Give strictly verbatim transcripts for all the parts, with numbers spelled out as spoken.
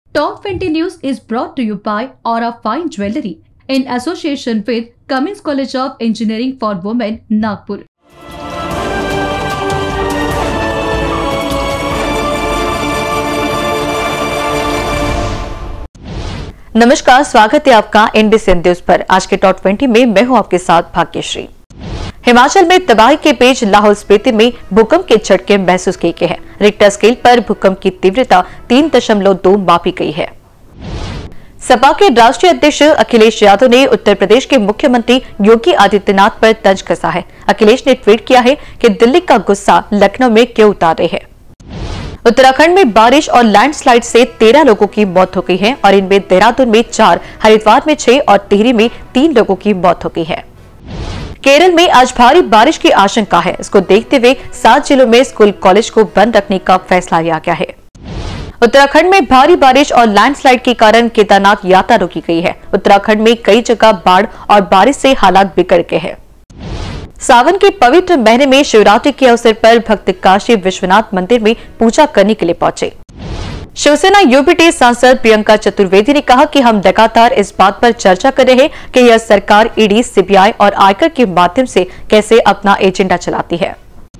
Top twenty News is brought to you by Aura Fine Jewelry in association with Cummins College of Engineering for Women, Nagpur. नमस्कार, स्वागत है आपका NBC news पर। आज के top twenty में मैं हूं आपके साथ भाग्यश्री। हिमाचल में तबाही के बीच लाहौल स्पीति में भूकंप के झटके महसूस किए गए हैं। रिक्टर स्केल पर भूकंप की तीव्रता तीन दशमलव दो मापी गई है। सपा के राष्ट्रीय अध्यक्ष अखिलेश यादव ने उत्तर प्रदेश के मुख्यमंत्री योगी आदित्यनाथ पर तंज कसा है। अखिलेश ने ट्वीट किया है कि दिल्ली का गुस्सा लखनऊ में क्यों उतार रहे हैं। उत्तराखंड में बारिश और लैंडस्लाइड से तेरह लोगों की मौत हो गई है और इनमें देहरादून में चार, हरिद्वार में छह और टिहरी में तीन लोगों की मौत हो गई है। केरल में आज भारी बारिश की आशंका है। इसको देखते हुए सात जिलों में स्कूल कॉलेज को बंद रखने का फैसला लिया गया है। उत्तराखंड में भारी बारिश और लैंडस्लाइड के कारण केदारनाथ यात्रा रोकी गई है। उत्तराखंड में कई जगह बाढ़ और बारिश से हालात बिगड़ गए हैं। सावन के पवित्र महीने में शिवरात्रि के अवसर पर भक्त काशी विश्वनाथ मंदिर में पूजा करने के लिए पहुंचे। शिवसेना यूबीटी सांसद प्रियंका चतुर्वेदी ने कहा कि हम लगातार इस बात पर चर्चा कर रहे हैं कि यह सरकार ईडी, सीबीआई और आयकर के माध्यम से कैसे अपना एजेंडा चलाती है।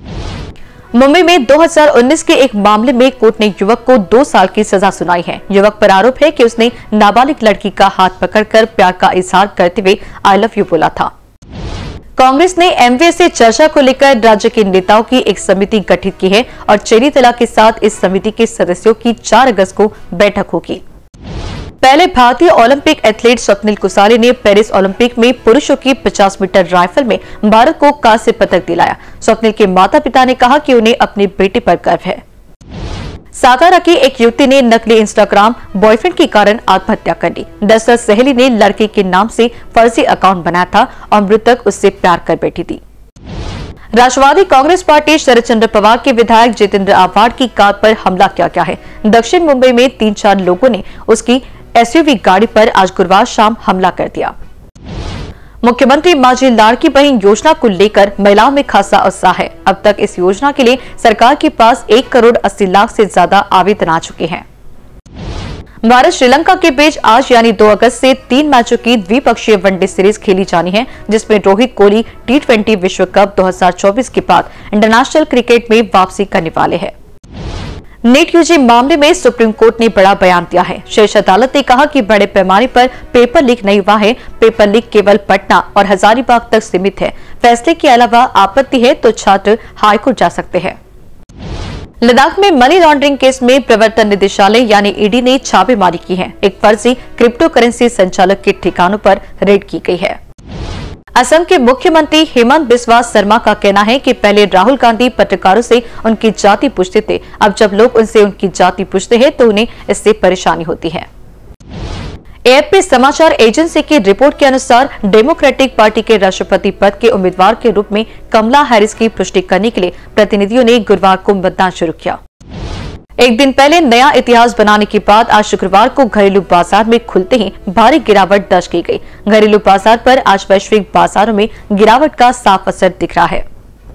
मुंबई में दो हज़ार उन्नीस के एक मामले में कोर्ट ने युवक को दो साल की सजा सुनाई है। युवक पर आरोप है कि उसने नाबालिग लड़की का हाथ पकड़कर प्यार का इजहार करते हुए आई लव यू बोला था। कांग्रेस ने एमवे से चर्चा को लेकर राज्य के नेताओं की एक समिति गठित की है और चेरी तला के साथ इस समिति के सदस्यों की चार अगस्त को बैठक होगी। पहले भारतीय ओलंपिक एथलीट स्वप्निल कुसाले ने पेरिस ओलंपिक में पुरुषों की पचास मीटर राइफल में भारत को कांस्य पदक दिलाया। स्वप्निल के माता पिता ने कहा कि उन्हें अपने बेटे पर गर्व है। सातारा की एक युवती ने नकली इंस्टाग्राम बॉयफ्रेंड के कारण आत्महत्या कर ली। दरअसल सहेली ने लड़के के नाम से फर्जी अकाउंट बनाया था और मृतक उससे प्यार कर बैठी थी। राष्ट्रवादी कांग्रेस पार्टी शरद चंद्र पवार के विधायक जितेंद्र आव्हाड की कार पर हमला किया गया है। दक्षिण मुंबई में तीन चार लोगों ने उसकी एसयूवी गाड़ी पर आज गुरुवार शाम हमला कर दिया। मुख्यमंत्री माझी लाड़की बहन योजना को लेकर महिलाओं में खासा उत्साह है। अब तक इस योजना के लिए सरकार के पास एक करोड़ अस्सी लाख से ज्यादा आवेदन आ चुके हैं। भारत श्रीलंका के बीच आज यानी दो अगस्त से तीन मैचों की द्विपक्षीय वनडे सीरीज खेली जानी है, जिसमें रोहित कोहली टी ट्वेंटी विश्व कप दो हज़ार चौबीस के बाद इंटरनेशनल क्रिकेट में वापसी करने वाले हैं। नीट यूजी मामले में सुप्रीम कोर्ट ने बड़ा बयान दिया है। शीर्ष अदालत ने कहा कि बड़े पैमाने पर पेपर लीक नहीं हुआ है। पेपर लीक केवल पटना और हजारीबाग तक सीमित है। फैसले के अलावा आपत्ति है तो छात्र हाईकोर्ट जा सकते हैं। लद्दाख में मनी लॉन्ड्रिंग केस में प्रवर्तन निदेशालय यानी ईडी ने छापेमारी की है। एक फर्जी क्रिप्टो करेंसी संचालक के ठिकानों पर रेड की गई है। असम के मुख्यमंत्री हेमंत बिस्वा शर्मा का कहना है कि पहले राहुल गांधी पत्रकारों से उनकी जाति पूछते थे। अब जब लोग उनसे उनकी जाति पूछते हैं तो उन्हें इससे परेशानी होती है। एएफपी समाचार एजेंसी की रिपोर्ट के अनुसार डेमोक्रेटिक पार्टी के राष्ट्रपति पद के उम्मीदवार के रूप में कमला हैरिस की पुष्टि करने के लिए प्रतिनिधियों ने गुरुवार को मतदान शुरू किया। एक दिन पहले नया इतिहास बनाने के बाद आज शुक्रवार को घरेलू बाजार में खुलते ही भारी गिरावट दर्ज की गई। घरेलू बाजार पर आज वैश्विक बाजारों में गिरावट का साफ असर दिख रहा है।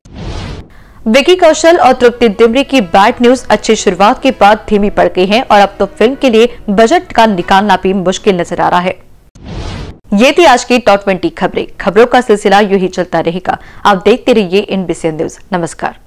विकी कौशल और तृप्ति डिमरी की बैड न्यूज अच्छी शुरुआत के बाद धीमी पड़ गई है और अब तो फिल्म के लिए बजट का निकालना भी मुश्किल नजर आ रहा है। ये थी आज की टॉप ट्वेंटी खबरें। खबरों का सिलसिला यूं ही चलता रहेगा। आप देखते रहिए एनबीसी न्यूज। नमस्कार।